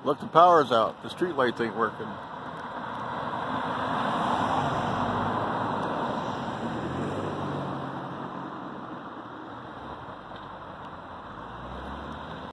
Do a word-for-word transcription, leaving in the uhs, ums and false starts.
Look, the power's out. The street lights ain't working.